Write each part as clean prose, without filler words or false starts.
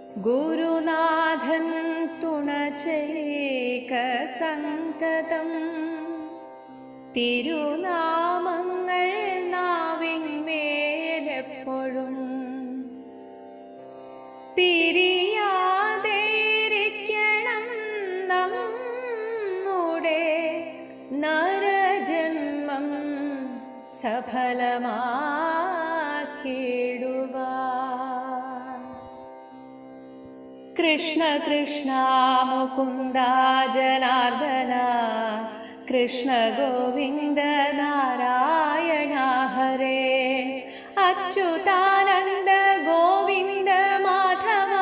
ഗുരുനാഥൻ തുണചേക സന്തതം തിരുനാമങ്ങൾ നാവിന്മേലെപ്പോഴും പിരിയാതെയിരിക്കണം നമ്മുടെ നരജന്മം സഫലമാക്കിടുവാൻ. കൃഷ്ണ കൃഷ്ണ മുകുന്ദ ജനാർദ്ദന കൃഷ്ണ ഗോവിന്ദ നാരായണ ഹരേ. അച്യുതാനന്ദ ഗോവിന്ദ മാധവ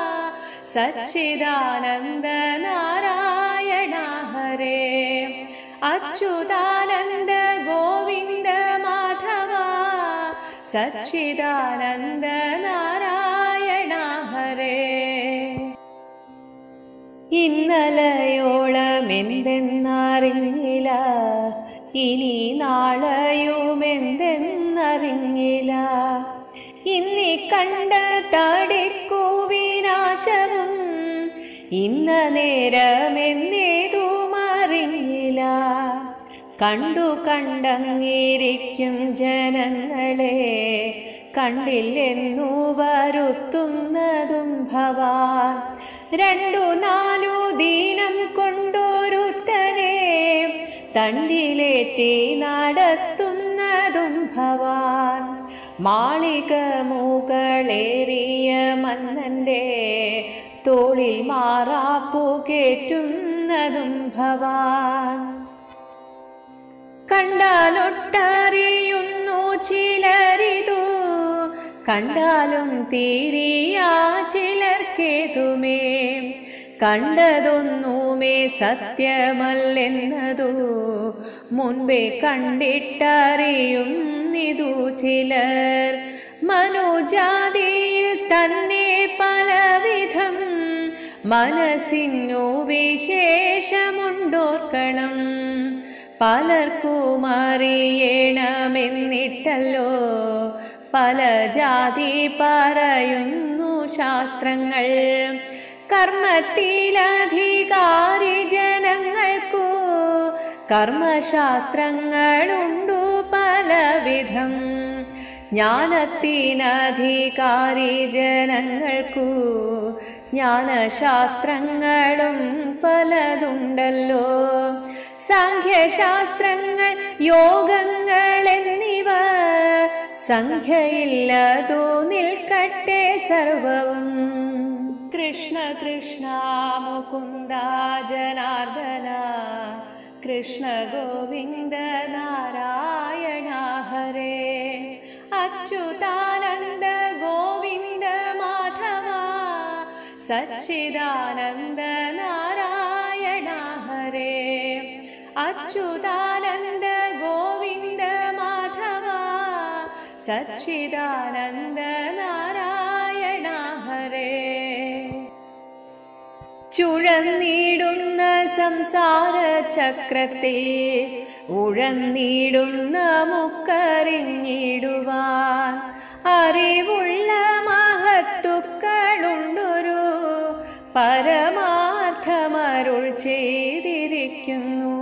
സച്ചിദാനന്ദ നാരായണ ഹരേ. അച്യുതാനന്ദ ഗോവിന്ദ മാധവ സച്ചിദാനന്ദ നാരായണ ഹരേ. ഇന്നലയോളം എന്തെന്നറിഞ്ഞില്ല, ഇനി നാളെയുമെന്തെന്നറിഞ്ഞില്ല. ഇന്നീ കണ്ട തടിക്കു വിനാശവും ഇന്ന നേരമെന്നേതും അറിഞ്ഞില്ല. കണ്ടു കണ്ടങ്ങിരിക്കും ജനങ്ങളെ കണ്ടില്ലെന്നു വരുത്തുന്നതും ഭവാൻ. 2-4 ദിനം കൊണ്ടൊരുത്തനെ തണ്ടിലേറ്റി നടത്തുന്നതും ഭവാൻ. മാളിക മുകളേറിയ മന്നന്റെ തോളിൽ മാറാപ്പു കേറ്റുന്നതും ഭവാൻ. കണ്ടാലൊട്ടറിയുന്നു ചിലരിതു, കണ്ടാലും തീരിയാ ചിലർക്കേതുമേ. കണ്ടതൊന്നുമേ സത്യമല്ലെന്നതു മുൻപേ കണ്ടിട്ടറിയുന്നിതു ചിലർ. മനുജാതിയിൽ തന്നെ പലവിധം മനസ്സിനു വിശേഷമുണ്ടോർക്കണം. പലർക്കും അറിയണമെന്നിട്ടല്ലോ പല ജാതി പറയുന്നു ശാസ്ത്രങ്ങൾ. കർമ്മത്തിലധികാരി ജനങ്ങൾക്കു കർമ്മശാസ്ത്രങ്ങളുണ്ടു പലവിധം. ജ്ഞാനത്തിനധികാരി ജനങ്ങൾക്കു ജ്ഞാനശാസ്ത്രങ്ങളും പലതുണ്ടല്ലോ. സാഖ്യശാസ്ത്രങ്ങൾ യോഗങ്ങൾ എന്നിവ സംഖ്യയില്ലതു നിൽക്കട്ടെ സർവവും. കൃഷ്ണ കൃഷ്ണ മുകുന്ദ ജനാർദ്ദന കൃഷ്ണ ഗോവിന്ദ നാരായണ ഹരേ. അച്യുതാനന്ദ ഗോവിന്ദ മാധവ സച്ചിദാനന്ദ നാരായണ ഹരേ. അച്യുതാനന്ദ ഗോവിന്ദ മാധവ സച്ചിദാനന്ദ നാരായണ ഹരേ. ചുഴന്നിടുന്ന സംസാര ചക്രത്തിൽ ഉഴന്നിടുന്ന മുക്കറിഞ്ഞിടുവാൻ അറിവുള്ള മഹത്തുക്കളുണ്ടൊരു പരമാർത്ഥമരുൾ ചെയ്തിരിക്കുന്നു.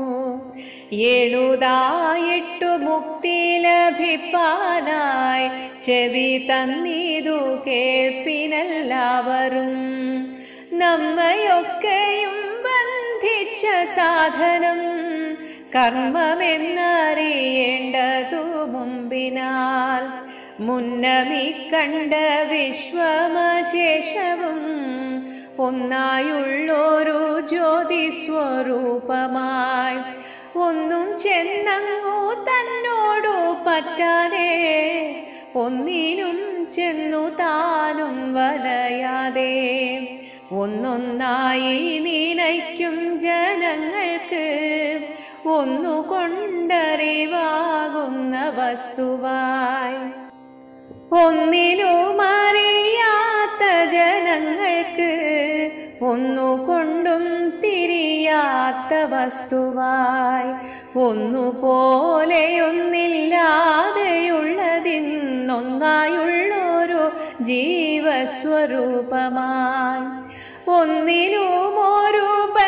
എഴുതായിട്ടു മുക്തി ലഭിപ്പാനായി ചെവി തന്നിതു കേൾപ്പിനെല്ലാവരും. നമ്മയൊക്കെയും ബന്ധിച്ച സാധനം കർമ്മമെന്നറിയേണ്ടതു മുമ്പിനാൽ. മുന്നമി കണ്ട വിശ്വമശേഷവും ഒന്നായുള്ളൊരു ജ്യോതിസ്വരൂപമായി ഒന്നും ചെന്നങ്ങു തന്നോടു പറ്റാതെ ഒന്നിനും ചെന്നു താനും വലയാതെ ഒന്നൊന്നായി നിനയ്ക്കും ജനങ്ങൾക്ക് ഒന്നുകൊണ്ടറിവാകുന്ന വസ്തുവായി. ഒന്നിലും അറിയാത്ത ജനങ്ങൾക്ക് ഒന്നുകൊണ്ടും തിരിയാത്ത വസ്തുവായി. ഒന്നുപോലെയൊന്നില്ലാതെയുള്ളതിന്നൊന്നായുള്ളൊരു ജീവസ്വരൂപമായി. ഒന്നിനും ഒരു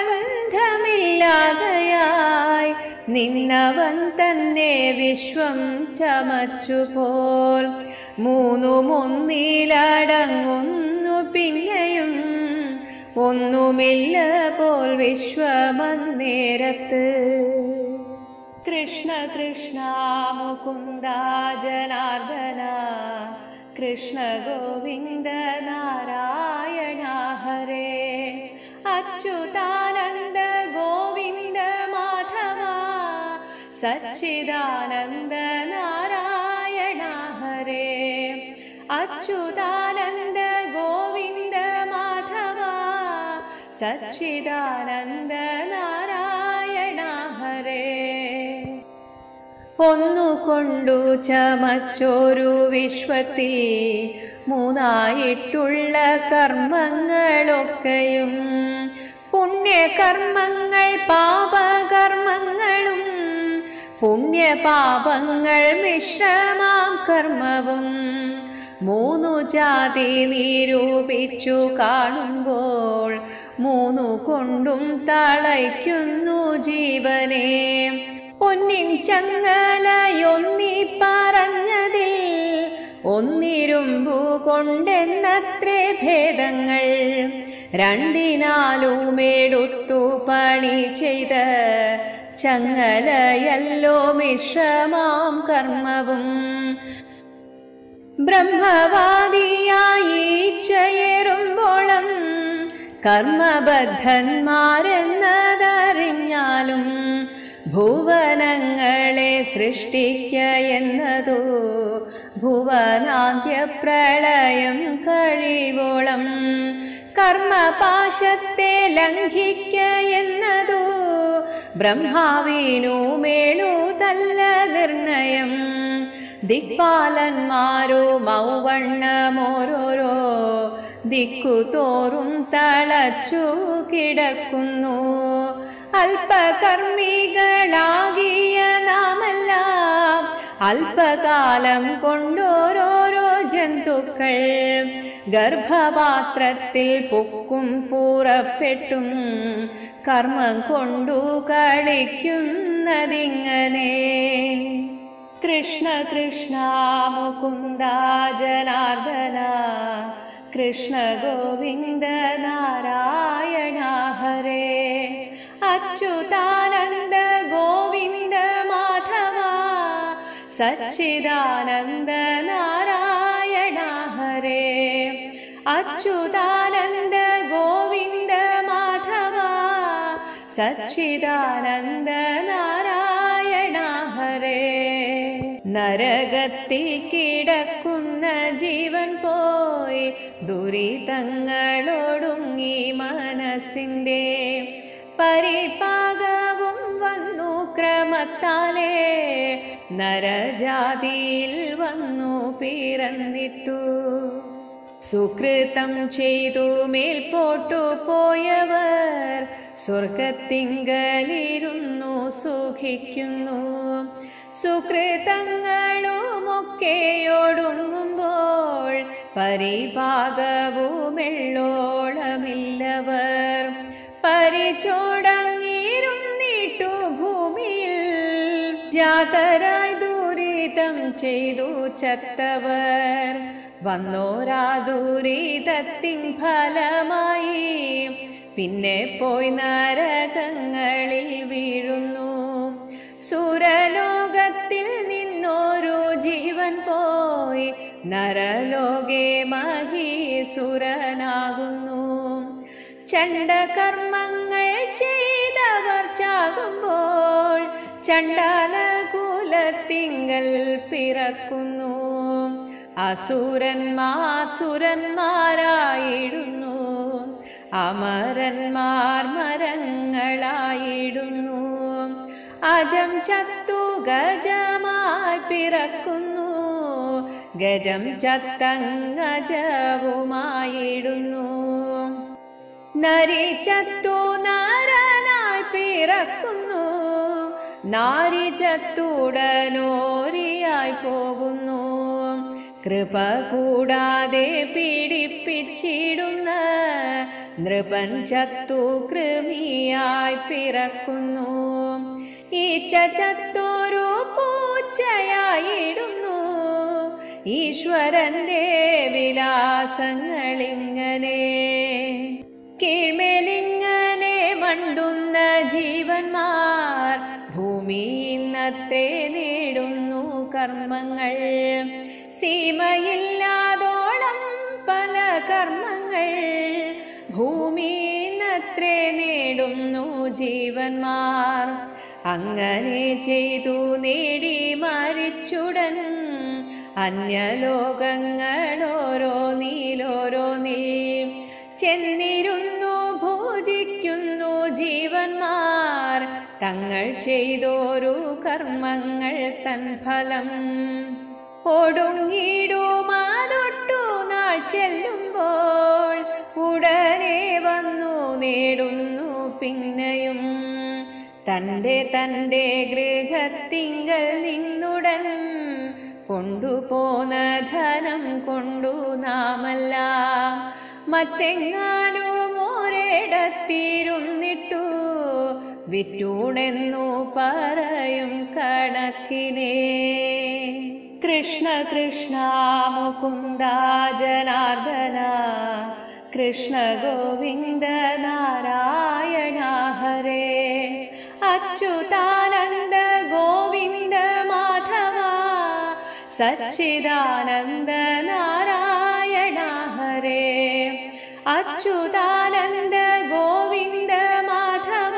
ബന്ധമില്ലാതെയായി നിന്നവൻ തന്നെ വിശ്വം ചമച്ചുപോൽ. മൂന്നും ഒന്നിലടങ്ങുന്നു പിന്നെയും ഒന്നുമില്ല പോൽ വിശ്വമന്നേരത്ത്. കൃഷ്ണ കൃഷ്ണ മുകുന്ദ ജനാർദ്ദന കൃഷ്ണ ഗോവിന്ദ നാരായണ ഹരേ. അച്യുതാനന്ദ ഗോവിന്ദ മാധവ സച്ചിദാനന്ദ നാരായണ ഹരേ. അച്യുതാനന്ദ ഗോവിന്ദ മാധവ സച്ചിദാനന്ദ നാരായണ ഹരേ. ഒന്നുകൊണ്ടു ചമച്ചോരു വിശ്വത്തിൽ മൂന്നായിട്ടുള്ള കർമ്മങ്ങളൊക്കെയും പുണ്യകർമ്മങ്ങൾ പാപകർമ്മങ്ങളും പുണ്യപാപങ്ങൾ മിശ്രമാം കർമ്മവും മൂന്നു ജാതി നിരൂപിച്ചു കാണുമ്പോൾ മൂന്നു കൊണ്ടും തളയ്ക്കുന്നു ജീവനെ. പൊന്നിൻ ചങ്ങലയൊന്നി പറഞ്ഞതിൽ ഒന്നിരുമ്പു കൊണ്ടെന്നത്രേ ഭേദങ്ങൾ. രണ്ടിനാലുമെടുത്തു പണി ചെയ്ത ചങ്ങലയല്ലോ മിശ്രമാം കർമ്മവും. ബ്രഹ്മവാദിയായി ചേരുമ്പോളം കർമ്മബദ്ധന്മാരെന്നതറിഞ്ഞാലും ഭുവനങ്ങളെ സൃഷ്ടിക്ക എന്നതോ ഭുവനാന്ത്യപ്രളയം കഴിവോളം കർമ്മപാശത്തെ ലംഘിക്ക എന്നതോ ബ്രഹ്മാവിനു മേളുതല്ല നിർണയം. ദിക്പാലന്മാരോ മൗവണ്ണമോരോരോ ദിക്കുതോറും തളച്ചു കിടക്കുന്നു. അല്പകർമ്മികളാകിയ നാമെല്ലാം അല്പകാലം കൊണ്ടോരോരോ ജന്തുക്കൾ ഗർഭപാത്രത്തിൽ പൊക്കും പുറപ്പെട്ടും കർമ്മം കൊണ്ടു കളിക്കുന്നതിങ്ങനെ. കൃഷ്ണ കൃഷ്ണ മുകുന്ദ ജനാർദ്ദന കൃഷ്ണ ഗോവിന്ദ നാരായണ ഹരേ. അച്യുതാനന്ദ ഗോവിന്ദ മാധവ സച്ചിദാനന്ദ നാരായണ ഹരേ. അച്യുതാനന്ദ ഗോവിന്ദ മാധവ സച്ചിദാനന്ദ നാരായണ ഹരേ. നരകത്തിൽ കിടക്കുന്ന ജീവൻ പോയി ദുരിതങ്ങളൊടുങ്ങി മനസ്സിൻ്റെ പരിപാകവും വന്നു ക്രമത്താലേ നരജാതിയിൽ വന്നു പിറന്നിട്ടു. സുകൃതം ചെയ്തു മേൽപോട്ടു പോയവർ സ്വർഗത്തിങ്കലിരുന്നു സുഖിക്കുന്നു. സുകൃതങ്ങളുമൊക്കെയൊടുങ്ങുമ്പോൾ പരിഭാഗവുമെള്ളോളമില്ലവർ പരിചോടങ്ങിരുന്നിട്ടു ഭൂമിയിൽ ജാതരായി ദുരിതം ചെയ്തു ചത്തവർ വന്നോരാ ദുരിതത്തിൻ ഫലമായി പിന്നെ പോയി നരകങ്ങളിൽ വീഴുന്നു. സുരലോകത്തിൽ നിന്നോരു ജീവൻ പോയി നരലോകെ മഹീസുരനാകുന്നു. ചണ്ഡകർമ്മങ്ങൾ ചെയ്തവർ ചാകുമ്പോൾ ചണ്ഡാലകുലത്തിങ്കൽ പിറക്കുന്നു. അസുരന്മാർ സുരന്മാരായിടുന്നു, അമരന്മാർ മരങ്ങളായിടുന്നു. അജം ചത്തു ഗജമായി പിറക്കുന്നു, ഗജം ചത്തങ്ങജവുമായിടുന്നു. നരി ചത്തു നരനായി പിറക്കുന്നു, നാരി ചത്തുടനോരിയായി പോകുന്നു. കൃപ കൂടാതെ പീഡിപ്പിച്ചിടുന്ന നൃപൻ ചത്തു കൃമിയായി പിറക്കുന്നു. ഈച്ച ചത്തോരു പൂച്ചയായിടുന്നു. ഈശ്വരന്റെ വിലാസങ്ങളിങ്ങനെ കീഴ്മേലിങ്ങനെ മണ്ടുന്ന ജീവന്മാർ ഭൂമി ഇന്നത്തെ നേടുന്നു കർമ്മങ്ങൾ. സീമയില്ലാതോളം പല കർമ്മങ്ങൾ ഭൂമി ഇന്നത്രേ നേടുന്നു ജീവന്മാർ. അങ്ങനെ ചെയ്തു നേടി മരിച്ചുടൻ അന്യലോകങ്ങളോരോന്നിലോരോന്നിൽ ചെന്നിരുന്നു ഭോജിക്കുന്നു ജീവന്മാർ തങ്ങൾ ചെയ്തോരു കർമ്മങ്ങൾ തൻ ഫലം. ഒടുങ്ങിടുമാതൊട്ടു നാൾ ചെല്ലുമ്പോൾ ഉടനെ വന്നു നേടുന്നു പിന്നെയും തൻ്റെ തൻ്റെ ഗൃഹത്തിങ്കൽ നിന്നുടൻ കൊണ്ടുപോന്ന ധനം കൊണ്ടു നാമല്ല മറ്റെങ്ങാനും ഒരിടത്തിരുന്നിട്ടു വിറ്റൂണെന്നു പറയും കണക്കിനെ. കൃഷ്ണ കൃഷ്ണ മുകുന്ദ ജനാർദ്ദന കൃഷ്ണ ഗോവിന്ദ നാരായണ ഹരേ. അച്യുതാനന്ദ ഗോവിന്ദ മാധവ സച്ചിദാനന്ദ നാരായണ ഹരേ. അച്യുതാനന്ദ ഗോവിന്ദ മാധവ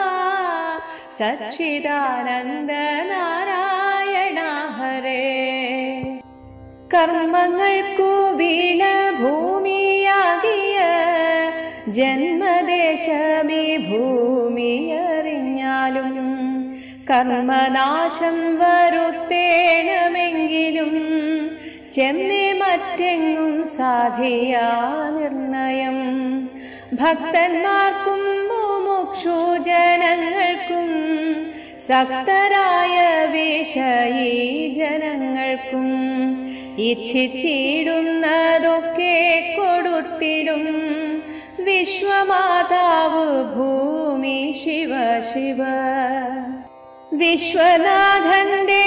സച്ചിദാനന്ദ നാരായണ ഹരേ. കർമ്മങ്ങൾക്കു വീണ ഭൂമിയാകിയ ജന്മദേശമീ ഭൂമിയറിഞ്ഞാലും കർമ്മനാശം വരുത്തേണമെങ്കിലും ചെമ്മെ മറ്റെങ്ങും സാധിയാ നിർണയം. ഭക്തന്മാർക്കും മുമുക്ഷുജനങ്ങൾക്കും സക്തരായ വിഷയീ ജനങ്ങൾക്കും ഇച്ഛിച്ചിടുന്നതൊക്കെ കൊടുത്തിടും വിശ്വമാതാവ് ഭൂമി ശിവ ശിവ. വിശ്വനാഥന്റെ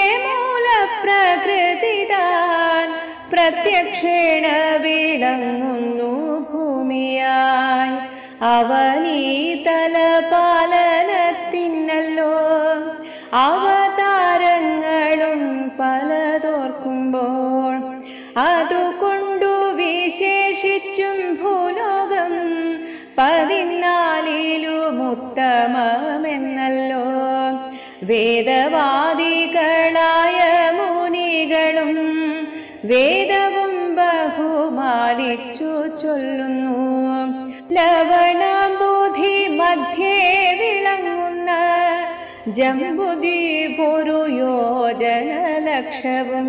മൂലപ്രകൃതിതാൻ പ്രത്യക്ഷേണ വിളങ്ങുന്നു ഭൂമിയായി. അവനീ തലപാലനത്തിനല്ലോ അവതാരങ്ങളും പലതോർക്കുമ്പോൾ അതുകൊണ്ടു വിശേഷിച്ചും ഭൂലോകം 14 വേദവാദികളായ മുനികളും വേദവും ബഹുമാനിച്ചു ചൊല്ലുന്നു. ലവണാംബുധി മധ്യേ വിളങ്ങുന്ന ജംബുദ്വീപൊരു യോജനലക്ഷവും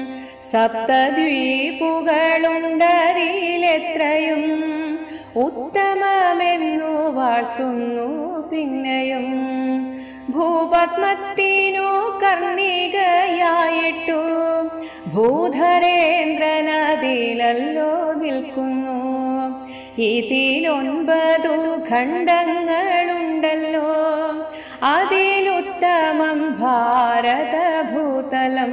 സപ്തദ്വീപുകളുണ്ടതിലെത്രയും ഉത്തമമെന്നു വാഴ്ത്തുന്നു പിന്നെയും. ഭൂപത്മത്തിനു കർണികയായിട്ടു ഭൂധരേന്ദ്രനതിലല്ലോ നിൽക്കുന്നു. ഇതിൽ9 ഖണ്ഡങ്ങളുണ്ടല്ലോ അതിലുത്തമം ഭാരതഭൂതലം.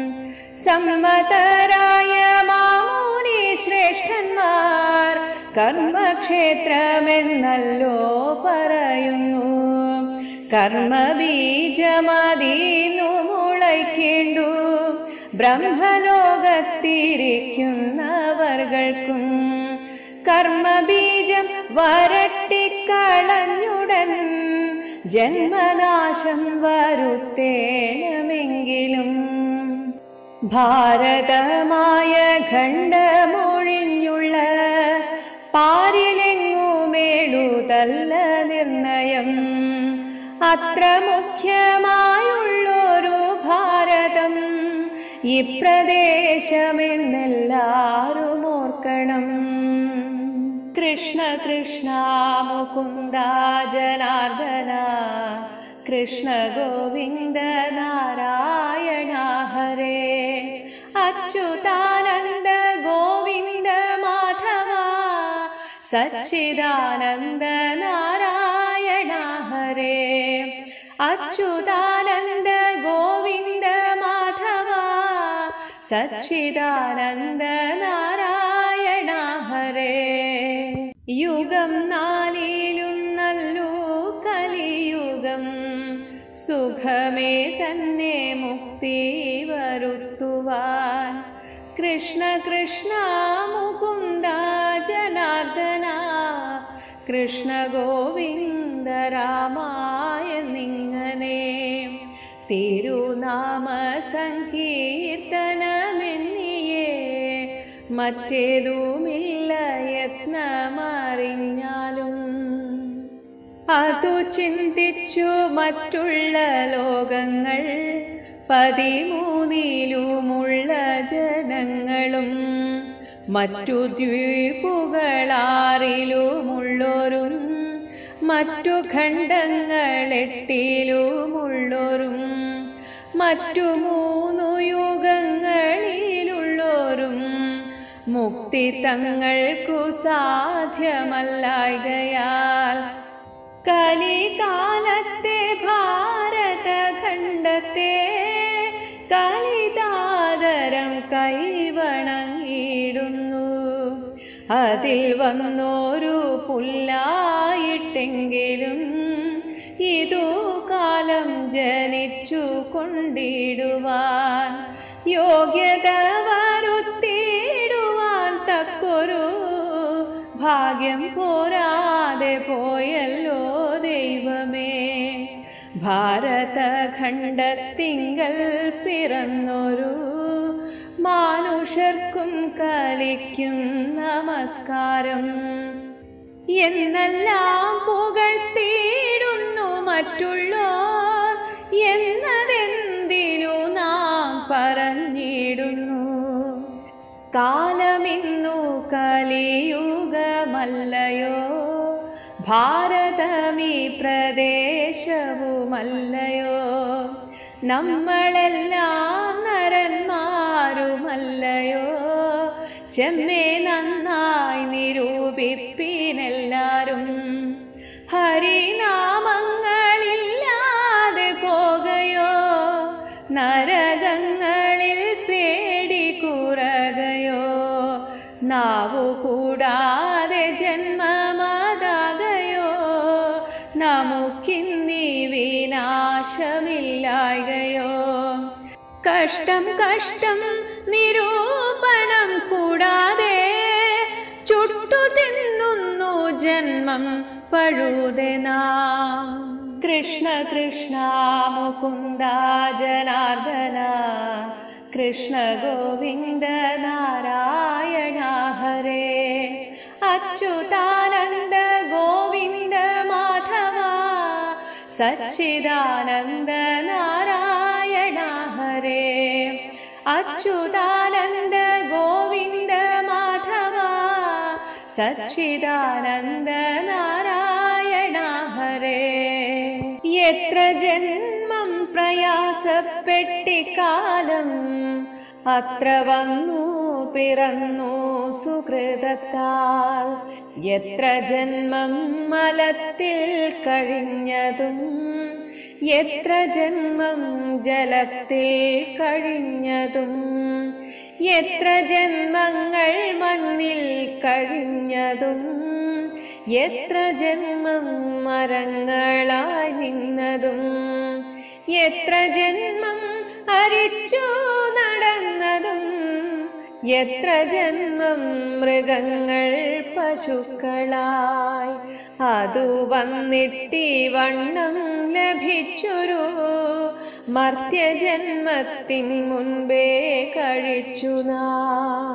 സമ്മതരായ മാമുനി ശ്രേഷ്ഠന്മാർ കർമ്മക്ഷേത്രമെന്നല്ലോ പറയുന്നു. കർമ്മബീജമതീന്നു മുളയ്ക്കേണ്ടു ബ്രഹ്മലോകത്തിരിക്കുന്നവർകൾക്കും കർമ്മബീജം വരട്ടിക്കളഞ്ഞുടൻ ജന്മനാശം വരുത്തേണമെങ്കിലും ഭാരതമായ ഖണ്ഡമൊഴിഞ്ഞുള്ള പാരിലെങ്ങുമേഴുതല്ല നിർണയം. അത്ര മുഖ്യമായുള്ളൊരു ഭാരതം ഇപ്രദേശമെന്നെല്ലാരും ഓർക്കണം. കൃഷ്ണ കൃഷ്ണ മുകുന്ദ ജനാർദ്ദന കൃഷ്ണ ഗോവിന്ദ നാരായണ ഹരേ. അച്യുതാനന്ദ സച്ചിദാനന്ദ നാരായണ ഹരേ. അച്യുതാനന്ദ ഗോവിന്ദ മാധവ സച്ചിദാനന്ദ നാരായണ ഹരേ. യുഗം നാലിലും നല്ലു കലിയുഗം, സുഖമേ തന്നെ മുക്തി വരുത്തുവാൻ. കൃഷ്ണ കൃഷ്ണ മുകുന്ദ ജനാർദ്ദന, കൃഷ്ണ ഗോവിന്ദ രാമായ നിങ്ങനെ. തിരുനാമ സങ്കീർത്തനമെന്നിയേ മറ്റേതുമില്ല യത്നമറിഞ്ഞാലും. അതു ചിന്തിച്ചു മറ്റുള്ള ലോകങ്ങൾ 13 ജനങ്ങളും, മറ്റു ദ്വീപുകളാറിലുമുള്ളോരും, മറ്റു ഖണ്ഡങ്ങൾ 8 മറ്റു 3 യുഗങ്ങളിലുള്ളോരും, മുക്തി തങ്ങൾക്കു സാധ്യമല്ലായകയാൽ കലികാലത്തെ ഭാരതഖണ്ഡത്തെ കലിതാദരം കൈവണങ്ങിയിടുന്നു. അതിൽ വന്നോരു പുല്ലായിട്ടെങ്കിലും ഇതു കാലം ജനിച്ചു കൊണ്ടിടുവാൻ, യോഗ്യത വരുത്തിയിടുവാൻ തക്കൊരു ഭാഗ്യം പോരാതെ പോയല്ലോ ദൈവമേ. ഭാരതഖണ്ഡത്തിങ്കൽ പിറന്നൊരു മാനുഷർക്കും കലിക്കും നമസ്കാരം. എന്നെല്ലാം പുകഴ്ത്തിയിടുന്നു മറ്റുള്ളോർ എന്നതെന്തിനു നാം പറഞ്ഞിടുന്നു. കാലമിന്നു കലിയുഗമല്ലയോ, ഭാരതമീ പ്രദേശവുമല്ലയോ, നമ്മളെല്ലാം നരന്മാരുമല്ലയോ. ചെമ്മേ നന്നായി നിരൂപിപ്പിനെല്ലാരും. ഹരിനാമങ്ങളില്ലാതെ പോകയോ, നരകങ്ങളിൽ പേടി കുറകയോ, നാവു കൂടാതെ ജന്മമതാകയോ, നമുക്കിന്നീ വിനാശമില്ലായകയോ. കഷ്ടം കഷ്ടം നിരൂപണം കൂടാതെ ചുട്ടു തിന്നുന്നു ജന്മം പഴുതെ നാം. കൃഷ്ണ കൃഷ്ണ മുകുന്ദ ജനാർദ്ദന, കൃഷ്ണ ഗോവിന്ദ നാരായണ ഹരേ. അച്യുതാനന്ദ ഗോവിന്ദ മാധവ സച്ചിദാനന്ദ നാരായണ ഹരേ. അച്യുതാനന്ദ ഗോവിന്ദ മാധവ സച്ചിദാനന്ദ നാരായണ ഹരേ. എത്ര ജന്മം പ്രയാസപ്പെട്ടിക്കാലം അത്ര വന്നു പിറന്നു സുകൃതത്താൽ. എത്ര ജന്മം മലത്തിൽ കഴിഞ്ഞതും, എത്ര ജന്മം ജലത്തിൽ കഴിഞ്ഞതും, എത്ര ജന്മങ്ങൾ മണ്ണിൽ കഴിഞ്ഞതും, എത്ര ജന്മം മരങ്ങളായി നിന്നതും, എത്ര ജന്മം അരിച്ചു നടന്നതും, എത്ര ജന്മം മൃഗങ്ങൾ പശുക്കളായി. അതു വന്നിട്ടി വണ്ണം ലഭിച്ചൊരു മർത്യജന്മത്തിൻ മുൻപേ കഴിച്ചു നാം.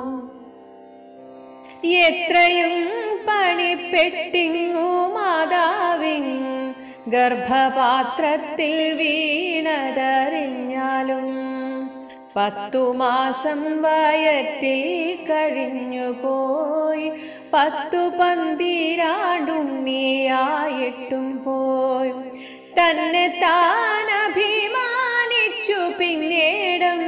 എത്രയും പണിപ്പെട്ടിങ്ങു മാതാവിൻ ഗർഭപാത്രത്തിൽ വീണതറിഞ്ഞാലും, 10 മാസം വയറ്റിൽ കഴിഞ്ഞുപോയി, 10-12 പോയി. തന്നെ താൻ അഭിമാനിച്ചു പിന്നീടും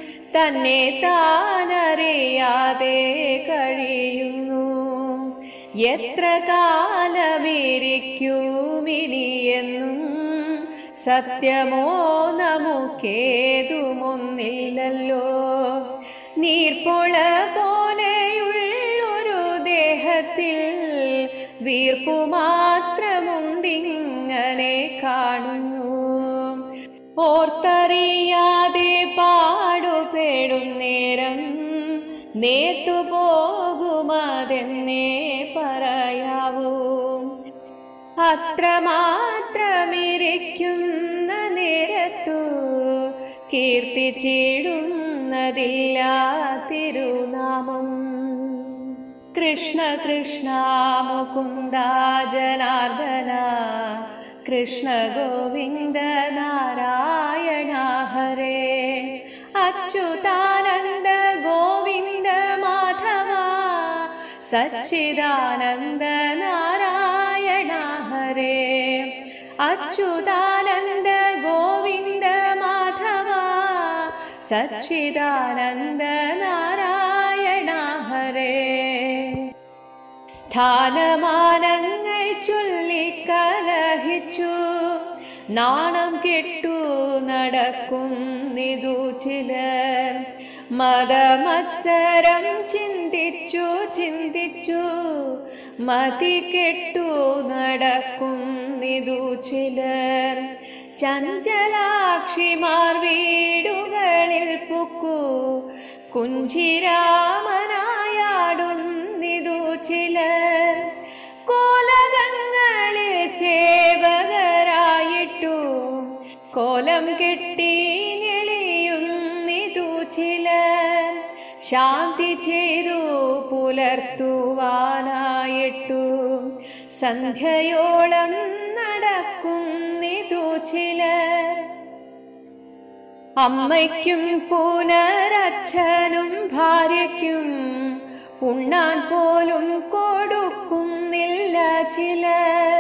തന്നെ താനറിയാതെ കഴിയുന്നു. എത്ര കാലമിരിക്കുമിനിയെന്നും സത്യമോ നമുക്കേതുമൊന്നില്ലല്ലോ. നീർപ്പൊള പോലെയുള്ളൊരു ദേഹത്തിൽ വീർപ്പു മാത്രമുണ്ടിങ്ങനെ കാണുന്നു. ഓർത്തറിയാതെ പാടുപെടും നേരം നേർത്തുപോകുമതെന്നേ പറയാവൂ. അത്രമാത്രമിരിക്കുന്ന നേരത്തു കീർത്തിച്ചിടുന്നതില്ല തിരുനാമം. കൃഷ്ണ കൃഷ്ണ മുകുന്ദ ജനാർദ്ദന കൃഷ്ണ ഗോവിന്ദ നാരായണ ഹരേ. അച്യുതാനന്ദ ഗോവിന്ദ മാധവ സച്ചിദാനന്ദ നാരായണ ഹരേ. അച്യുതാനന്ദ ഗോവിന്ദ മാധവ സച്ചിദാനന്ദ നാരായണ ഹരേ. സ്ഥാനമാനങ്ങൾ ചൊല്ലിക്കലഹിച്ചു നാണം കെട്ടു നടക്കുന്നിതു ചിലർ. മതമത്സരം ചിന്തിച്ചു ചിന്തിച്ചു മതി കെട്ടു നടക്കുന്നിതു ചിലർ. ചഞ്ചലാക്ഷിമാർ വീടുകളിൽ പുക്കു കുഞ്ചിരാമനായാടുന്നിതു ചിലർ. കോലകങ്ങളിൽ സേവകരായിട്ടു കോലം കെട്ടി ഞെളിയുന്നിതു ചിലർ. ശാന്തി ചെയ്തു പുലർത്തുവാനായിട്ടു സന്ധ്യയോളം നടക്കുന്നിതു ചിലർ. അമ്മയ്ക്കും പുനരച്ഛനും ഭാര്യയ്ക്കും ഉണ്ണാൻ പോലും കൊടുക്കുന്നില്ല ചിലർ.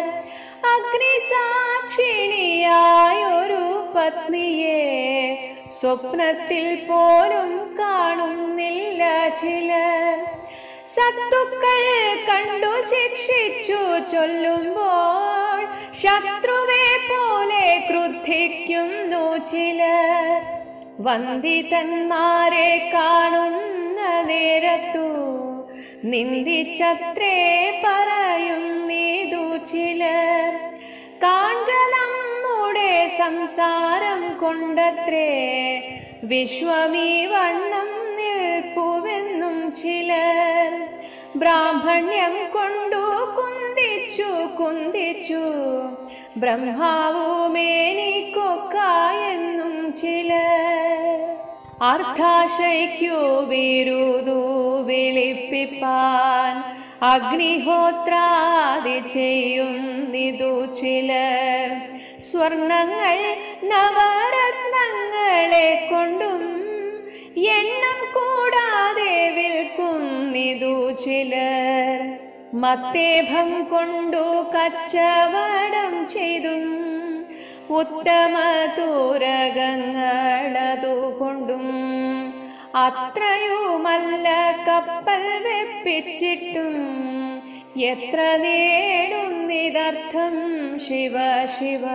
അഗ്നിസാക്ഷിണിയായൊരു പത്നിയെ സ്വപ്നത്തിൽ പോലും കാണുന്നില്ല ചിലർ. സത്തുക്കൾ കണ്ടു ശിക്ഷിച്ചു ചൊല്ലുമ്പോൾ ശത്രുവെ പോലെ ക്രുദ്ധിക്കുന്നു ചിലർ. വന്ദിതന്മാരെ കാണുന്ന നേരത്തു നിന്ദിച്ചത്രേ പറയുന്നിതു ചിലർ. കാൺക നമ്മുടെ സംസാരം കൊണ്ടത്രേ വിശ്വമീ വണ്ണം നിൽപ്പുവെന്നും ചിലർ. ബ്രാഹ്മണ്യം കൊണ്ടു കുന്തിച്ചു കുന്തിച്ചു ബ്രഹ്മാവുമേനിക്കൊക്കായെന്നും ചിലർ. അർത്ഥാശയ്ക്കു വിരുദു വിളിപ്പിപ്പാൻ അഗ്നിഹോത്രാദി ചെയ്യുന്നിതു ചിലർ. സ്വർണങ്ങൾ നവരത്നങ്ങളെ കൊണ്ടും എണ്ണം കൂടാതെ വിൽക്കുന്നിതു ചിലർ. മത്തേഭം കൊണ്ടു കച്ചവടം ചെയ്തും ഉത്തമ തൂരകങ്ങളതുകൊണ്ടും അത്രയുമല്ല കപ്പൽ വെപ്പിച്ചിട്ടും എത്ര നേടുന്നിതർത്ഥം ശിവ ശിവ.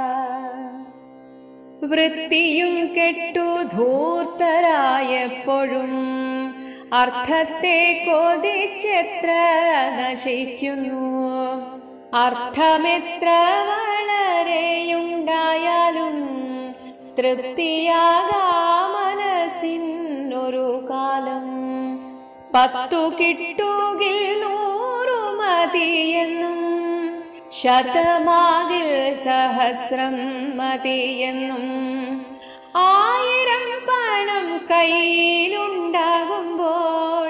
വൃത്തിയും കെട്ടു ധൂർത്തരായെപ്പോഴും അർത്ഥത്തെ കൊതിച്ചെത്ര നശിക്കുന്നു. അർത്ഥമെത്ര വളരെയുണ്ടായാലും തൃപ്തിയാകാ മനസ്സിനൊരു കാലം. 10 കിട്ടുകിൽ 100 മതിയെന്നും ശതമാകിൽ സഹസ്രം മതിയെന്നും 1000 പണം കയ്യിലുണ്ടാകുമ്പോൾ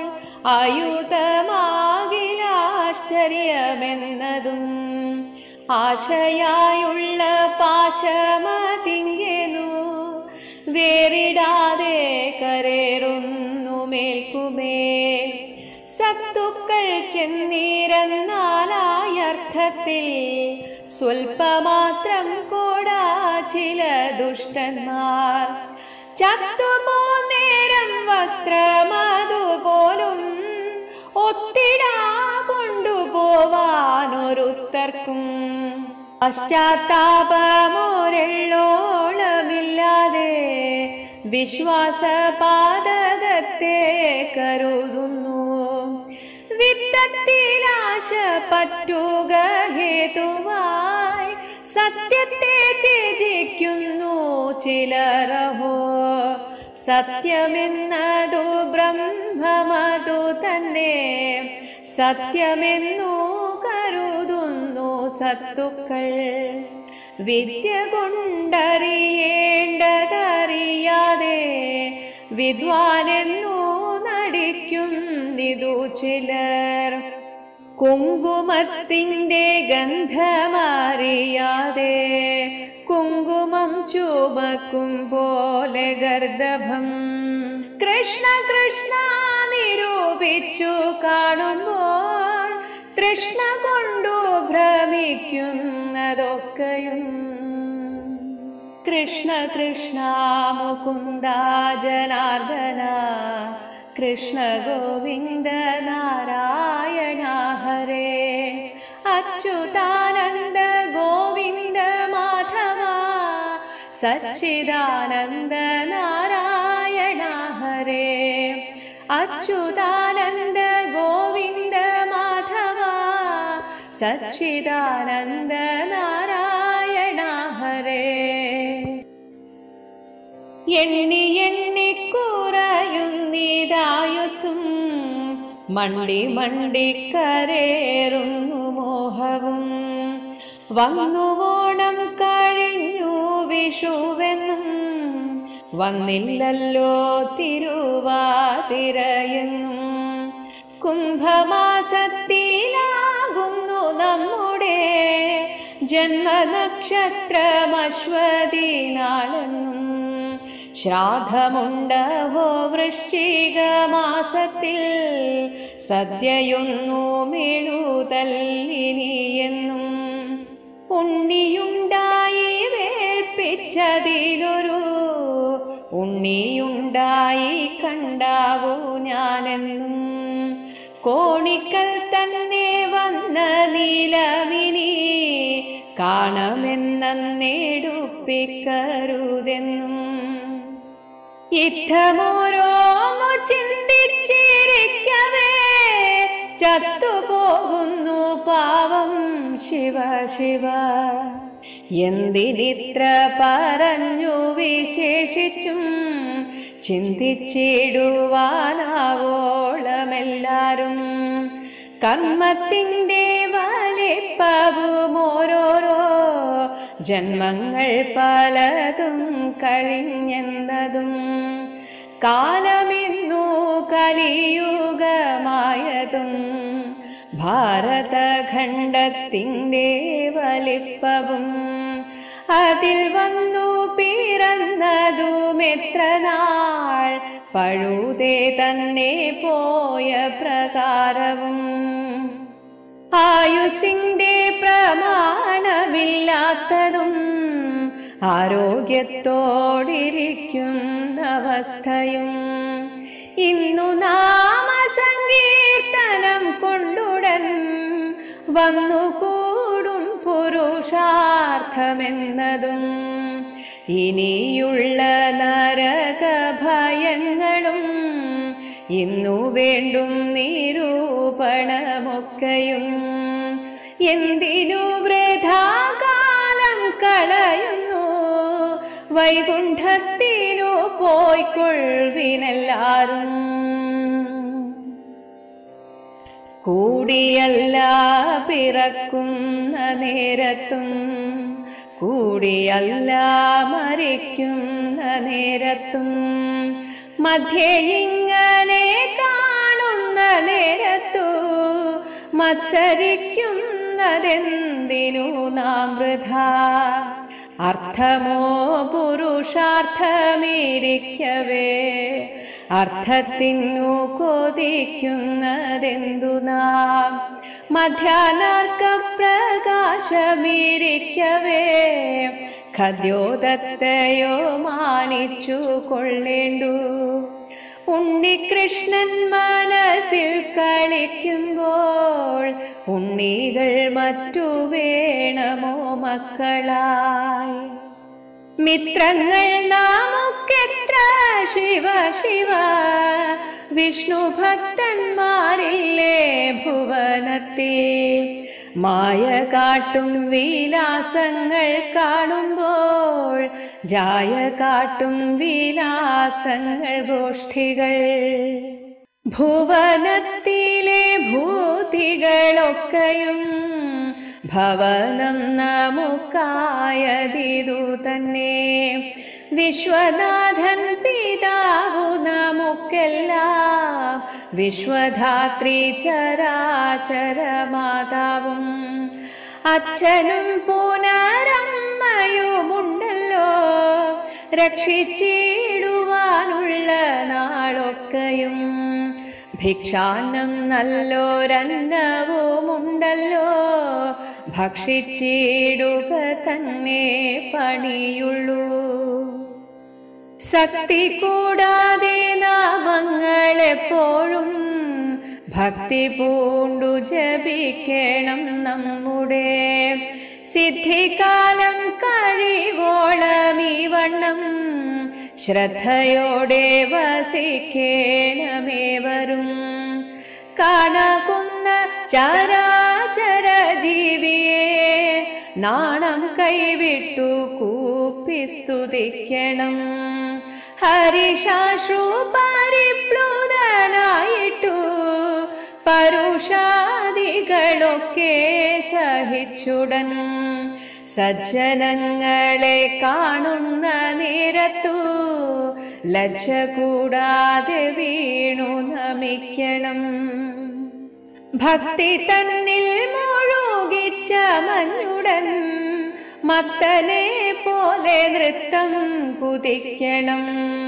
ആയുധമാകിലാശ്ചര്യമെന്നതും ആശയായുള്ള പാശമതിങ്ങെന്നു വേറിടാതെ കരേറുന്നു മേൽക്കുമേൽ. സത്തുക്കൾ ചെന്നീരന്നാലായർത്ഥത്തിൽ സ്വൽപ്പമാത്രം കോടാ ചില ദുഷ്ടന്മാർ. ചത്തുപോന്നേരം വസ്ത്രമതുപോലും ഒത്തിടാ കൊണ്ടുപോ ഓരോരുത്തർക്കും പശ്ചാത്താപമൊരെള്ളോളമില്ലാതെ വിശ്വാസപാതകത്തെ കരുതുന്നു. വിത്തത്തിലാശ പറ്റുക ഹേതുവായി സത്യത്തെ ത്യജിക്കുന്നു ചിലരഹോ. സത്യമെന്നതു ബ്രഹ്മമതു തന്നെ സത്യമെന്നു കരുതുന്നു സത്തുക്കൾ. വിദ്യ കൊണ്ടറിയേണ്ടതറിയാതെ വിദ്വാനെന്നു നടിക്കുന്നിതു ചിലർ. കുങ്കുമത്തിൻ്റെ ഗന്ധമറിയാതെ കുങ്കുമം ചുമക്കും പോലെ ഗർദഭം. കൃഷ്ണ കൃഷ്ണ നിരൂപിച്ചു കാണുമ്പോൾ തൃഷ്ണ കൊണ്ടു ഭ്രമിക്കുന്നതൊക്കെയും. കൃഷ്ണ കൃഷ്ണ മുകുന്ദ ജനാർദ്ദന കൃഷ്ണ ഗോവിന്ദ നാരായണ ഹരേ. അച്യുതാനന്ദ ഗോവിന്ദ മാധവ സച്ചിദാനന്ദ നാരായണ ഹരേ. അച്യുതാനന്ദ ഗോവിന്ദ മാധവ സച്ചിദാനന്ദ നാരായണ ഹരേ. എണ്ണി എണ്ണി കുറയുന്നിതായുസ്സും മണ്ടി മണ്ടി കരേറുന്നു മോഹവും. വന്നു ഓണം കഴിഞ്ഞു വിഷുവെന്നും വന്നില്ലല്ലോ തിരുവാതിരയെന്നും. കുംഭമാസത്തിലാകുന്നു നമ്മുടെ ജന്മനക്ഷത്രമശ്വതി നാളെന്നും. ശ്രാദ്ധമുണ്ടഹോ വൃശ്ചിക മാസത്തിൽ സദ്യയൊന്നു മെഴുതല്ലിനിയെന്നും. ഉണ്ണിയുണ്ടായി വേൾപ്പിച്ചതിലൊരു ഉണ്ണിയുണ്ടായി കണ്ടാവൂ ഞാനെന്നും. കോണിക്കൽ തന്നെ വന്ന നീലമിനി കാണമെന്നെടുപ്പിക്കരുതെന്നും. യുദ്ധമോരോന്നു ചിന്തിച്ചിരിക്കവേ ചത്തുപോകുന്നു പാവം ശിവ ശിവ. എന്തിനിത്ര പറഞ്ഞു വിശേഷിച്ചും ചിന്തിച്ചിടുവാനാവോളമെല്ലാരും. കർമ്മത്തിൻ്റെ വലിപ്പവും ഓരോരോ ജന്മങ്ങൾ പലതും കഴിഞ്ഞെന്നതും. കാലമിന്നു കലിയുഗമായതും ഭാരതഖണ്ഡത്തിൻ്റെ വലിപ്പവും. അതിൽ വന്നു പിറന്നതുമെത്ര നാൾ പഴുതേ തന്നെ പോയ പ്രകാരവും. ആയുസിൻ്റെ പ്രമാണമില്ലാത്തതും ആരോഗ്യത്തോടിരിക്കുന്ന അവസ്ഥയും. ഇന്നു നാമസങ്കീർത്തനം കൊണ്ടുടൻ വന്നുകൂടും പുരുഷാർത്ഥമെന്നതും. ഇനിയുള്ള നരകഭയങ്ങളും ഇന്നു വേണ്ടും നിരൂപണമൊക്കെയും. എന്തിനു വൃഥാകാലം കളയുന്നു വൈകുണ്ഠത്തിനു പോയിക്കൊള്ളുവിനെല്ലാരും. കൂടിയല്ല പിറക്കുന്ന നേരത്തും കൂടിയല്ല മരിക്കുന്ന നേരത്തും. മധ്യേ ഇങ്ങനെ കാണുന്ന നേരത്തു മത്സരിക്കുന്നതെന്തിനു നാം വൃഥാ. അർത്ഥമോ പുരുഷാർത്ഥമിരിക്കവേ അർത്ഥത്തിനു കൊതിക്കുന്നതെന്തു നാം. മധ്യാനാർക്ക പ്രകാശമിരിക്കവേ ഖദ്യോദത്തയോ മാനിച്ചു കൊള്ളേണ്ടു. ഉണ്ണികൃഷ്ണൻ മനസ്സിൽ കളിക്കുമ്പോൾ ഉണ്ണികൾ മറ്റു വേണമോ മക്കളായി? മിത്രങ്ങൾ നമുക്കെത്ര ശിവ ശിവ, വിഷ്ണു ഭക്തന്മാരില്ലേ ഭുവനത്തിൽ? മായ കാട്ടും വിലാസങ്ങൾ കാണുമ്പോൾ ജായ കാട്ടും വിലാസങ്ങൾ ഗോഷ്ഠികൾ. ഭുവനത്തിലെ ഭൂതികളൊക്കെയും ഭവനം നമുക്കായതിതു തന്നെ. വിശ്വനാഥൻ പിതാവു നമുക്കെല്ലാം, വിശ്വധാത്രി ചരാചര മാതാവും. അച്ഛനും പുനരമ്മയുമുണ്ടല്ലോ, രക്ഷിച്ചിടുവാനുള്ള നാളൊക്കെയും. ഭിക്ഷാന്നം നല്ലൊരന്നവുമുണ്ടല്ലോ, ഭക്ഷിച്ചിടുക തന്നെ പണിയുള്ളൂ. ശക്തി കൂടാതെ നാമങ്ങളെപ്പോഴും ഭക്തി പൂണ്ടു ജപിക്കണം നമ്മുടെ. സിദ്ധികാലം കഴിവോളം ഈ വണ്ണം ശ്രദ്ധയോടെ വസിക്കേണമേവരും. കാണാകുന്ന ചരാചര ജീവിയെ നാണം കൈവിട്ടു കൂപ്പി സ്തുതിക്കണം. ഹരിശാശ്രു പരിപ്ലുതനായിട്ടു പരുഷാദികളൊക്കെ സഹിച്ചുടൻ സജ്ജനങ്ങളെ കാണുന്ന നേരത്തു ലജ്ജ കൂടാതെ വീണു നമിക്കണം. ഭക്തി തന്നിൽ മുഴുകിച്ച മഞ്ഞുടൻ മത്തനെ പോലെ നൃത്തം കുതിക്കണം.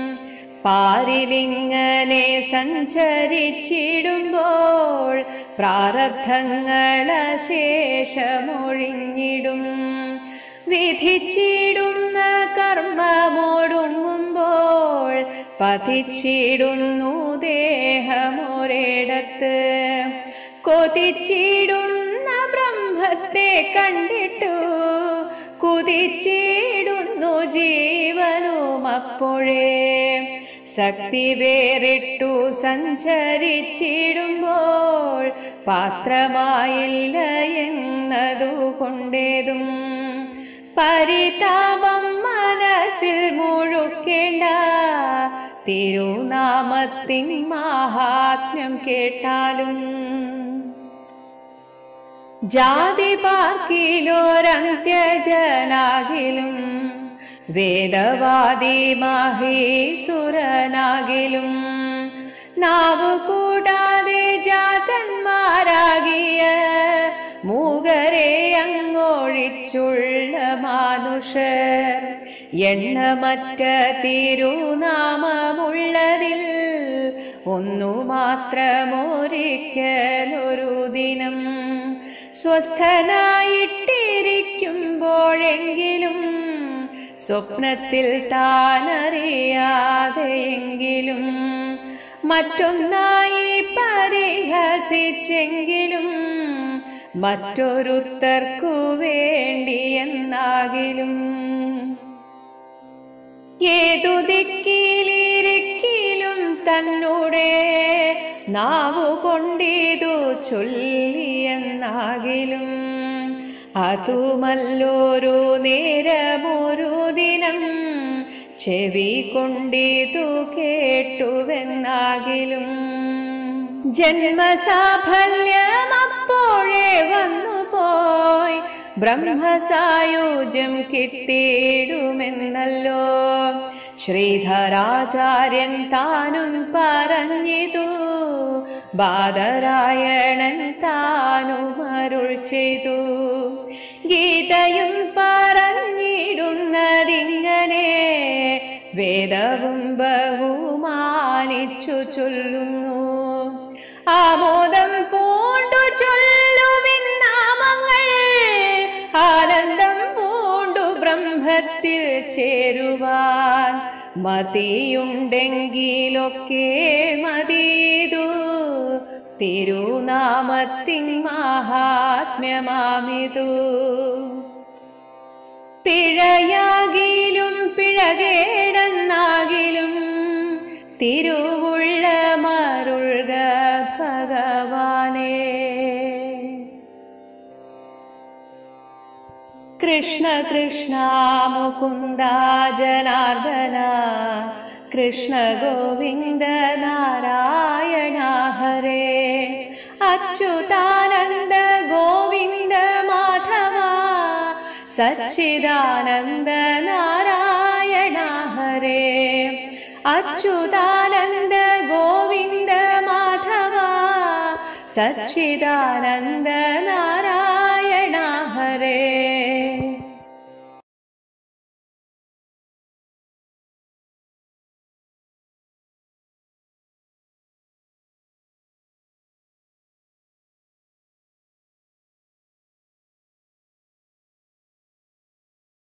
പാരിലിങ്ങനെ സഞ്ചരിച്ചിടുമ്പോൾ പ്രാരബ്ധങ്ങളശേഷമൊഴിഞ്ഞിടും. വിധിച്ചിടുന്ന കർമ്മമൊടുങ്ങുമ്പോൾ പതിച്ചിടുന്നു ദേഹമൊരിടത്ത്. കൊതിച്ചിടുന്ന ബ്രഹ്മത്തെ കണ്ടിട്ടു കുതിച്ചിടുന്നു ജീവനും അപ്പോഴേ. ശക്തി വേറിട്ടു സഞ്ചരിച്ചിടുമ്പോൾ പാത്രമായില്ല എന്നതുകൊണ്ടേതും പരിതാപം മനസ്സിൽ മുഴുക്കേണ്ട. തിരുനാമത്തിൻ മഹാത്മ്യം കേട്ടാലും ജാതി പാർക്കിലോരന്ത്യജനാകിലും വേദവാദി മഹീസുരനാകിലും നാവു കൂടാതെ ജാതന്മാരാകിയ മൂകരെ അങ്ങൊഴിച്ചുള്ള മാനുഷർ എണ്ണമറ്റ തിരുനാമമുള്ളതിൽ ഒന്നു മാത്രമൊരിക്കലൊരു ദിനം സ്വസ്ഥനായിട്ടിരിക്കുമ്പോഴെങ്കിലും സ്വപ്നത്തിൽ താനറിയാതെയെങ്കിലും മറ്റൊന്നായി പരിഹസിച്ചെങ്കിലും മറ്റൊരുത്തർക്കു വേണ്ടിയെന്നാകിലും ഏതു ദിക്കിലിരിക്കിലും തന്നോടെ നാവുകൊണ്ടിതു ചൊല്ലിയെന്നാകിലും അതുമല്ലൊരു നേരമൊരു ദിനം ചെവി കൊണ്ടിതു കേട്ടുവെന്നാകിലും ജന്മസാഫല്യം അപ്പോഴേ വന്നുപോയി ബ്രഹ്മസായുജ്യം കിട്ടിയിടുമെന്നല്ലോ ശ്രീധരാചാര്യൻ താനും പറഞ്ഞിതു ബാദരായണൻ താനും അരുൾ ചെയ്തു ഗീതയും പറഞ്ഞിടുന്നതിങ്ങനെ വേദവും ബഹുമാനിച്ചു ചൊല്ലുന്നു ആമോദം പൂണ്ടു ചൊല്ലുവിൻ നാമങ്ങൾ ആനന്ദം പൂണ്ടു ബ്രഹ്മത്തിൽ ചേരുവാൻ മതിയുണ്ടെങ്കിലൊക്കെ മതിയതു തിരുനാമത്തിൻ മഹാത്മ്യമാമിതു. പിഴയാകിലും പിഴകേടെന്നാകിലും തിരുവുള്ള മരുൾക ഭഗവാനേ. കൃഷ്ണ കൃഷ്ണ മുകുന്ദ ജനാർദ്ദന കൃഷ്ണ ഗോവിന്ദ നാരായണ ഹരേ. അച്യുതാനന്ദ ഗോവിന്ദ മാധവ സച്ചിദാനന്ദ നാരായണ ഹരേ. അച്യുതാനന്ദ ഗോവിന്ദ മാധവ സച്ചിദാനന്ദ നാരായണ